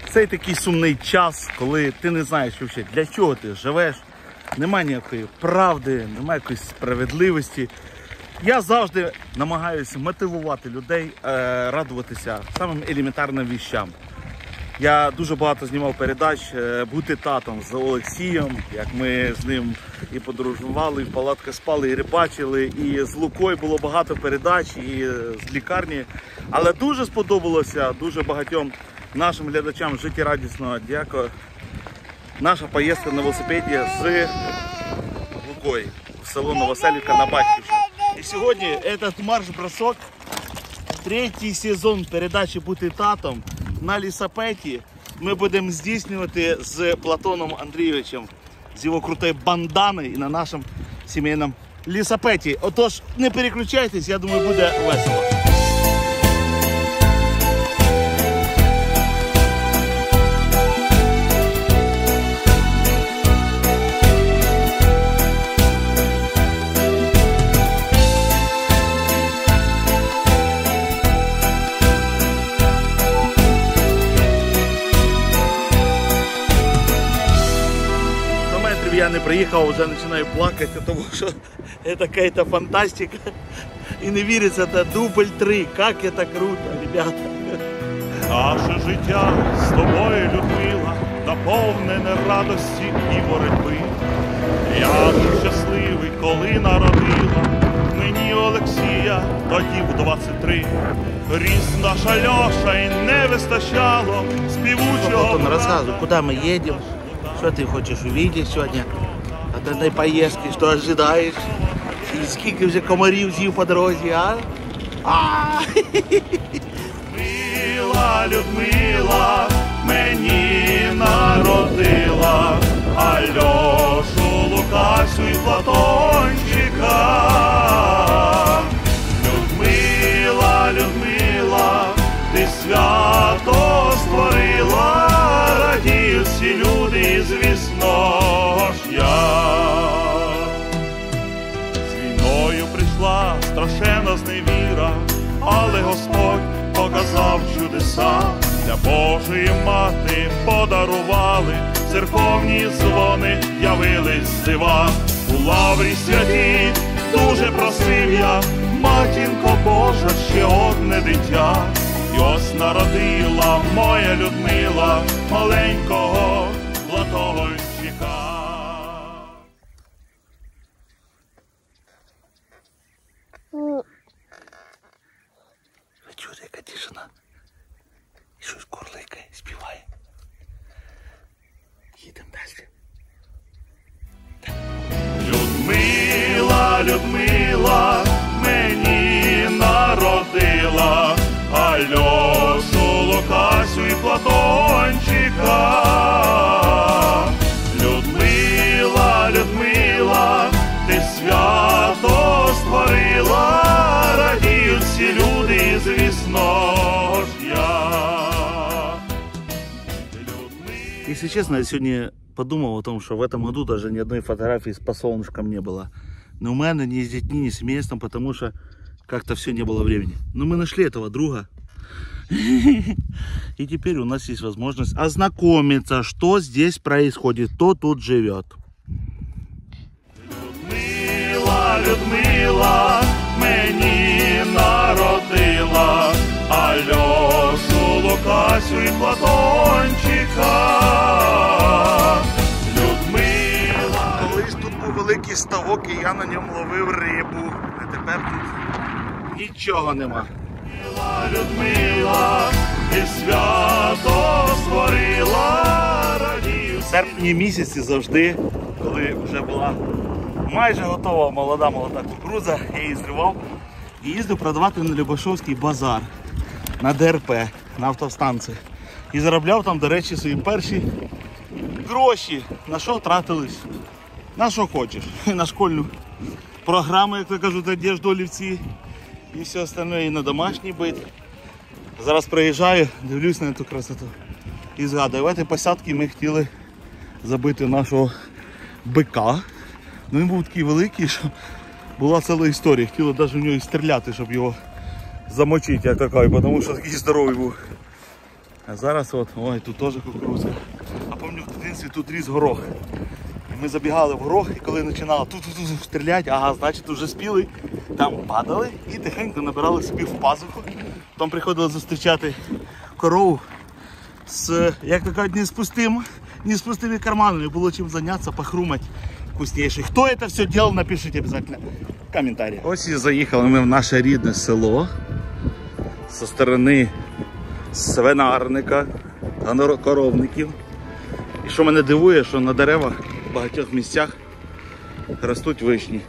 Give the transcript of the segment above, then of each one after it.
Цей такий сумний час, коли ти не знаєш, для чого ти живеш, немає ніякої правди, немає якоїсь справедливості. Я завжди намагаюся мотивувати людей, радуватися самим елементарним віщам. Я дуже багато знімав передач «Бути татом» з Олексієм, як ми з ним і подорожували, і в палатках спали, і рибачили, і з Лукою було багато передач, і з лікарні. Але дуже сподобалося дуже багатьом нашим глядачам життєрадісного дяка наша поїздка на велосипеді з Лукою в село Новоселівка на Батьківщину. І сьогодні цей марш-бросок, третій сезон передачі «Бути татом» на лісопеті ми будемо здійснювати з Платоном Андрійовичем, з його крутою банданою і на нашому сімейному лісопеті. Отож, не переключайтесь, я думаю, буде весело. Я не приїхав, вже починаю плакати, тому що це якась фантастика. І не віриться, це дубль 3. Як це круто, ребята. Наше життя з тобою, Людмила, наповнене радості і боротьби. Я був щасливий, коли народила мені Олексія, тоді в 23. Ріс наша Льоша і не вистачало співучого. Платон, рассказывай, куда мы едем, что ты хочешь увидеть сегодня от этой поездки, что ожидаешь, и сколько уже комарів з'їв по дорозі, а? Мила Людмила мені народила, а Льошу, Лукасю і Платончика. Людмила, Людмила, ти свято створила, радіють всі люди, і звісно ж я. З війною прийшла страшенна зневіра, але Господь показав чудеса. Для Божої Мати подарували, церковні дзвони явились з дива. У лаврі святій дуже просив я, матінко Божа, ще одне дитя. І ось народила моя Людмила маленького Платончика. Ви чуєте, яка тишина? І щось курликає, співає. Їдемо далі. Людмила, Людмила мені народила, а Льошу, Лукасю і Платончика. Людмила, Людмила, ти свято створила, радіють всі люди, і звісно ж я. Если честно, я сегодня подумал о том, что в этом году даже ни одной фотографии с солнышком не было. Ни у меня, ни с детьми, ни с семейством, потому что как-то все не было времени. Но мы нашли этого друга. И теперь у нас есть возможность ознакомиться, что здесь происходит, кто тут живет. Людмила, Людмила мені народила, а Льошу, Лукасю і Платончика. Людмила. Колись тут був великий ставок, і я на ньому ловив рибу. А тепер тут нічого нема. Людмила, ти свято створила, радію. В серпні місяці завжди, коли вже була майже готова молода кукурудза, я її зривав і їздив продавати на Любашовський базар, на ДРП, на автостанції. І заробляв там, до речі, свої перші гроші. На що тратились? На що хочеш. На школьну програму, як то кажуть, одежду, олівці і все остальне, і на домашній бит. Зараз приїжджаю, дивлюсь на цю красоту і згадую, в цій посадці ми хотіли забити нашого бика. Ну, він був такий великий, що була ціла історія. Хотіли навіть в нього і стріляти, щоб його замочити, як такий, тому що такий здоровий був. А зараз от, ой, тут теж кукурудза. А пам'ятаю, в дитинстві тут ріс горох. І ми забігали в горох, і коли починали тут стріляти, ага, значить вже спіли, там падали і тихенько набирали собі в пазуху. Потім приходили зустрічати корову з, як то кажуть, не з пустими карманами. Було чим зайнятися, похрумати вкуснейший. Хто це все робив, напишіть обов'язково в коментарі. Ось і заїхали ми в наше рідне село зі сторони свинарника, коровників. І що мене дивує, що на деревах в багатьох місцях ростуть вишні.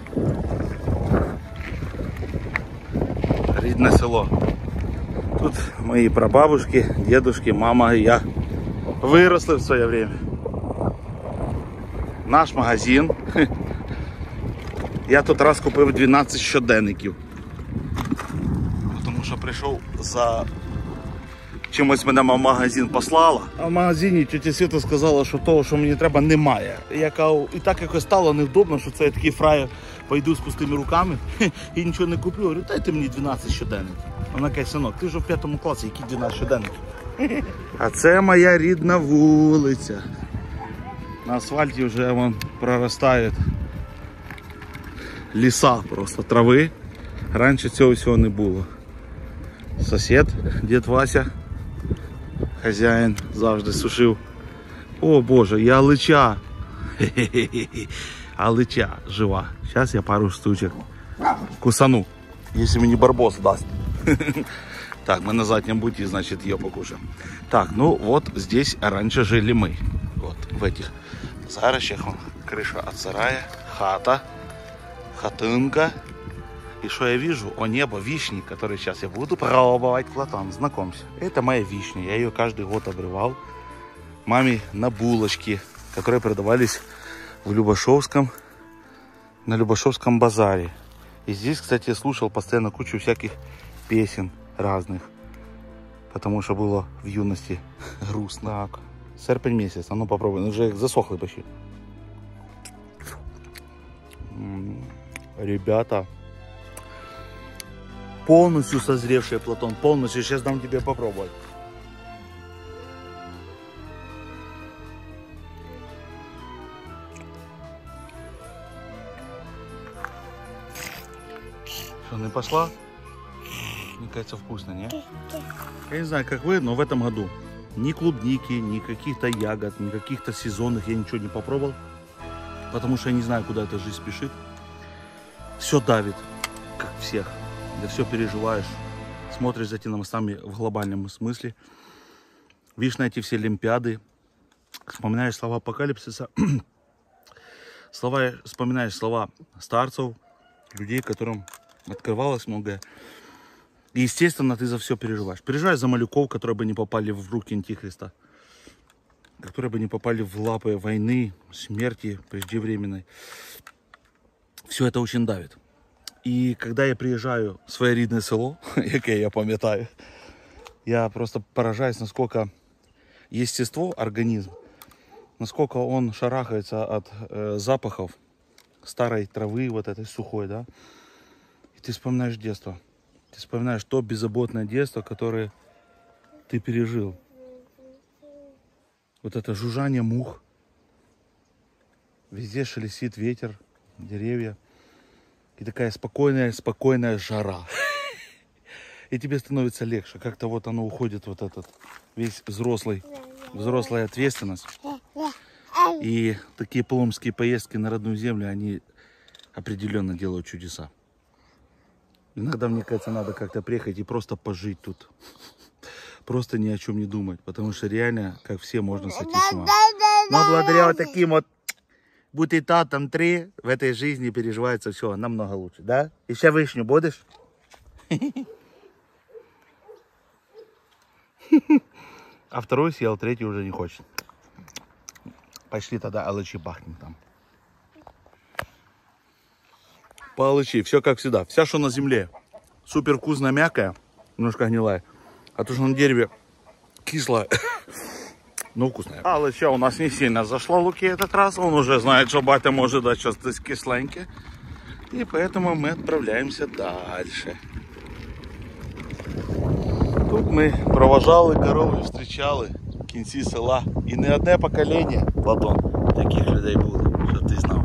Рідне село. Тут мої прабабушки, дідушки, мама і я виросли в своє время. Наш магазин. Я тут раз купив 12 щоденників. Тому що прийшов за чимось, мене в магазин послала. А в магазині тетя Світа сказала, що того, що мені треба, немає. Я кажу, і так якось стало невдобно, що це я такий фраєр, пойду з пустими руками і нічого не куплю. Говорю, дайте мені 12 щоденників. Вона каже, синок, ти ж в 5 класі, які 12 щоденників? А це моя рідна вулиця. На асфальті вже вон проростають ліса просто, трави. Раніше цього всього не було. Сусід, дід Вася, хазяїн, завжди сушив. О Боже, і алича. Алича жива. Зараз я пару штучок кусану, якщо мені барбос дасть. Так, мы на заднем пути, значит, ее покушаем. Так, ну вот здесь раньше жили мы. Вот в этих зарощах. Крыша от сарая, хата, хатынка. И что я вижу? О, небо, вишни, которые сейчас я буду пробовать. Платон, знакомься. Это моя вишня. Я ее каждый год обрывал. Маме на булочки, которые продавались в Любашовском, на Любашовском базаре. И здесь, кстати, я слушал постоянно кучу всяких песен разных. Потому что было в юности грустно. Серпень месяц, а ну попробуй. Ну уже засохлый почти. Ребята, полностью созревший, Платон, полностью. Сейчас дам тебе попробовать. Что, не пошла? Мне кажется, вкусно, не? Я не знаю, как вы, но в этом году ни клубники, ни каких-то ягод, ни каких-то сезонных я ничего не попробовал. Потому что я не знаю, куда эта жизнь спешит. Все давит, как всех. Да все переживаешь. Смотришь за этими новостями в глобальном смысле. Видишь на эти все олимпиады. Вспоминаешь слова апокалипсиса. Вспоминаешь слова старцев, людей, которым открывалось многое. И, естественно, ты за все переживаешь. Переживаешь за малюков, которые бы не попали в руки Антихриста. Которые бы не попали в лапы войны, смерти преждевременной. Все это очень давит. И когда я приезжаю в свое рідне село, яке я пам'ятаю, я просто поражаюсь, насколько естество, организм, насколько он шарахается от запахов старой травы, вот этой сухой, да. И ты вспоминаешь детство. Ты вспоминаешь то беззаботное детство, которое ты пережил. Вот это жужжание мух. Везде шелестит ветер, деревья. И такая спокойная жара. И тебе становится легче. Как-то вот оно уходит, вот этот весь взрослая ответственность. И такие паломские поездки на родную землю, они определенно делают чудеса. Иногда, мне кажется, надо как-то приехать и просто пожить тут. Просто ни о чем не думать. Потому что реально, как все, можно сойти с ума. Но благодаря вот таким вот бутитатам 3 в этой жизни переживается все намного лучше. Да? Еще вишню будешь? А второй съел, третий уже не хочет. Пошли тогда алычи бахнем там. По алычи, все как всегда. Вся, что на земле. Супер вкусно мягкая, немножко гнилая. А то, что на дереве кислая, но вкусная. Алыча у нас не сильно зашла Луки этот раз. Он уже знает, что батя может дать сейчас кисленькие. И поэтому мы отправляемся дальше. Тут ми проважали корову, зустрічали в кінці села. І не одне покоління, Платон, таких людей було, щоб ти знав.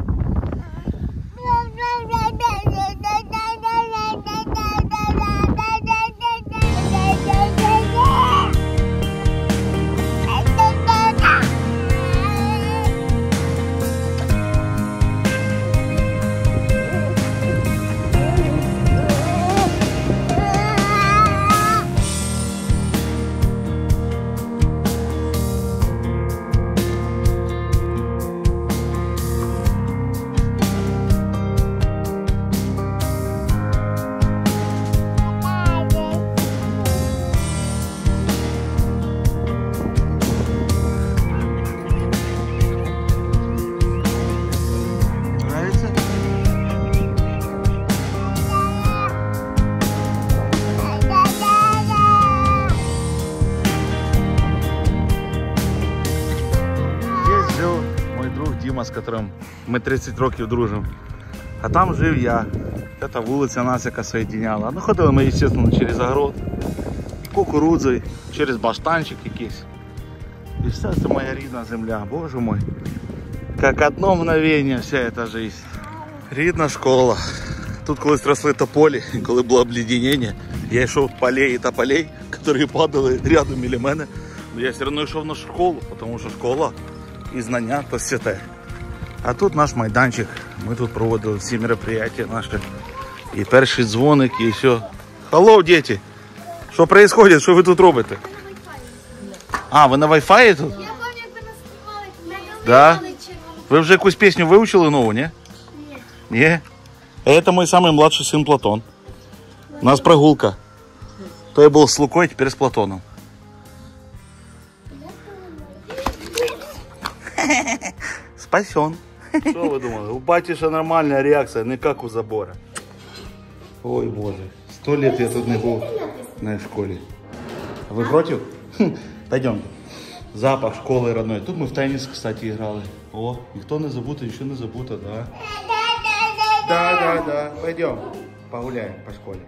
З которым ми 30 років дружимо. А там жив я. Це вулиця нас, яка соєдиняла. Ну, ходили ми, звісно, через огород, кукурудзою, через баштанчик якийсь. І все це моя рідна земля, боже мой. Як одно мгновення вся ця життя. Рідна школа. Тут колись росли тополі, коли було обледенення, я йшов по алеї тополей, які падали рядом біля мене. Но я все одно йшов на школу, тому що школа і знання – то святе. А тут наш майданчик, ми тут проводили всі мероприятия наші. І перший дзвоник, і все. Алло, діти! Що відбувається? Що ви тут робите? А, ви на Wi-Fi тут? Я пам'ятаю, як ви нас співали. Да? Ви вже якусь пісню вивчили нову, ні? Ні. Ні? Це мой самый младший сын Платон. У нас прогулка. То я был с Лукой, теперь с Платоном. Спасен. Что вы думали? У батюша нормальная реакция, не как у забора. Ой, боже. 100 лет я тут не был на школе. А вы против? Пойдем. Запах школы родной. Тут мы в теннис, кстати, играли. О, никто не забута, еще не забута, да? Да. Пойдем. Погуляем по школе.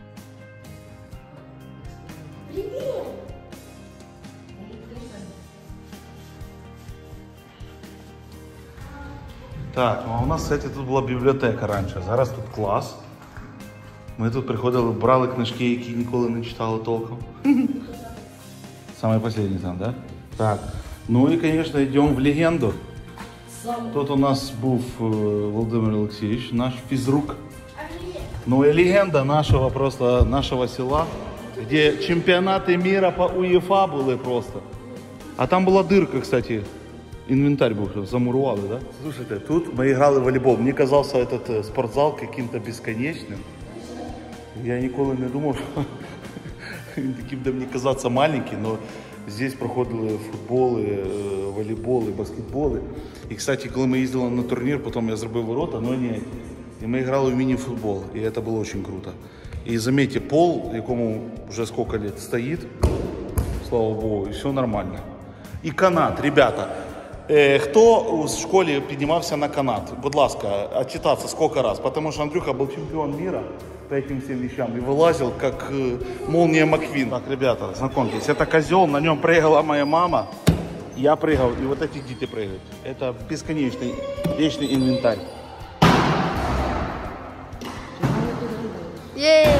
Так, ну а у нас, кстати, тут була бібліотека раніше. Зараз тут клас. Ми тут приходили, брали книжки, які ніколи не читали толком. Самый последний там, да? Так. Ну и, конечно, идем в легенду. Тут у нас був Володимир Олексійович, наш физрук. Ну и легенда нашего села, где чемпионаты мира по УЕФА были просто. А там была дырка, кстати, инвентарь был, замуровали, да? Слушайте, тут мы играли в волейбол. Мне казался этот спортзал каким-то бесконечным. Я никогда не думал, что таким да мне казаться маленький, но здесь проходили футболи, волейболи, баскетболи. І, кстати, коли ми їздили на турнір, потім я зробив ворота, но не. І ми грали в міні-футбол, і це було дуже круто. І заметьте, пол, якому вже сколько лет стоїть, слава Богу, і все нормально. І канат, ребята. Хто у школі піднімався на канат? Будь ласка, отчитаться сколько раз, потому что Андрюха был чемпион мира по этим всем вещам и вылазил как молния Маквин. Так, ребята, знакомьтесь, это козел, на нем прыгала моя мама, я прыгал, и вот эти дети прыгают. Это бесконечный, вечный инвентарь. Єй!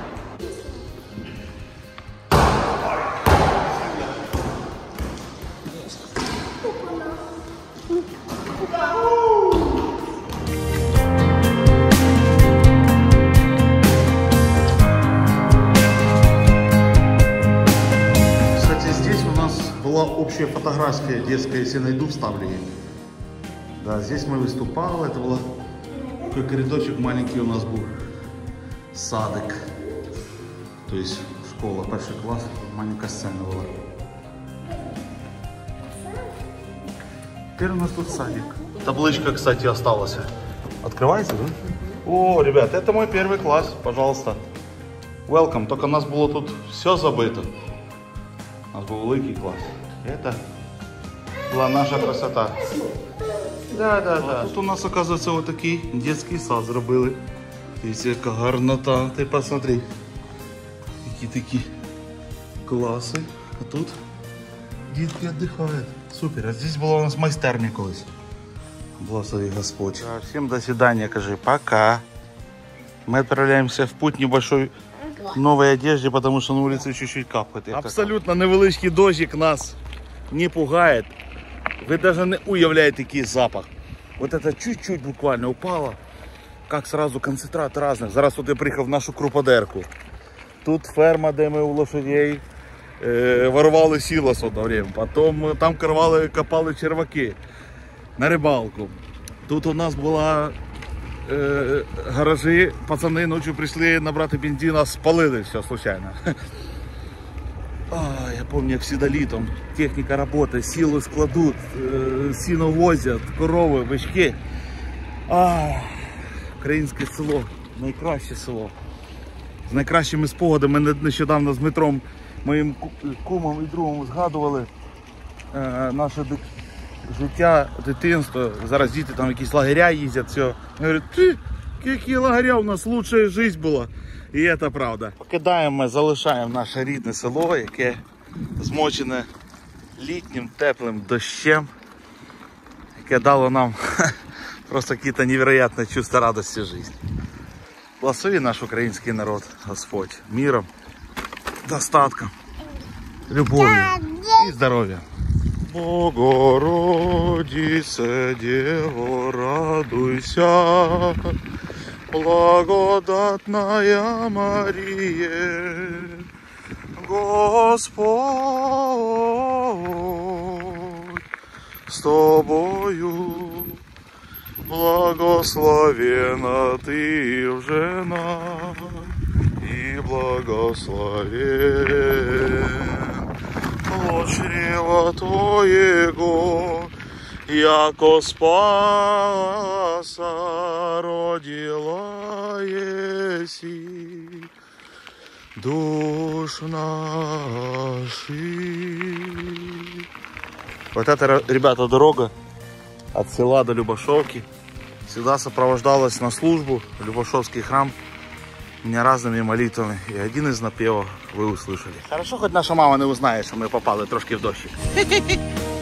Была общая фотография детская, если найду, вставлю ее. Да, здесь мы выступали, это был такой коридорчик маленький у нас был, садик, то есть школа, первый класс, маленькая сцена была. Теперь у нас тут садик. Табличка, кстати, осталась. Открывается, да? О, ребят, это мой первый класс, пожалуйста. Welcome, только у нас было тут все забыто. У нас был великий класс. Это была наша красота. Да. Тут у нас, оказывается, вот такой детский сад зробили. Видите, яка гарнота. Ты посмотри. Які такі класи. А тут дітки віддихають. Супер. А здесь була у нас майстерня колись. Благослови Господь. Всем до свидания, кажи. Пока. Мы отправляемся в путь небольшой новой одежде, потому что на улице чуть-чуть капает. Абсолютно невеличкий дождик нас не пугает. Вы даже не уявляете, який запах. Вот это чуть-чуть буквально упало. Как сразу концентрат разных. Зараз тут я приїхав в нашу круподерку. Тут ферма, де ми у лошадей воровали силос одно время. Потім там копали черваки на рибалку. Тут у нас була гаражі, пацани ночью прийшли набрати бензина, спалили все случайно. Я помню, як всегда літом техніка працює, силу складуть, сіно возять, корови, бички. Українське село, найкраще село. З найкращими спогадами. Ми нещодавно з Дмитром, моїм кумом і другом, згадували наше життя, дитинство. Зараз діти там якісь лагеря їздять, все. Говорять, які лагеря, у нас лучша життя була. І це правда. Покидаємо ми, залишаємо наше рідне село, яке змочене літнім теплим дощем, яке дало нам просто какие-то невероятные чувства радости жизни. Благослови наш український народ, Господь, миром, достатком, любовью и здоровьем. Богородице, Дево, радуйся, благодатная Мария, Господь с тобою. Благословена ты в женах, и благословен плод чрева Твоего, яко спаса родила еси душ наших. Вот это, ребята, дорога от села до Любашовки. Всегда сопровождалась на службу в Любашовский храм меня разными молитвами. И один из напевов вы услышали. Хорошо, хоть наша мама не узнає, що ми попали трошки в дощик.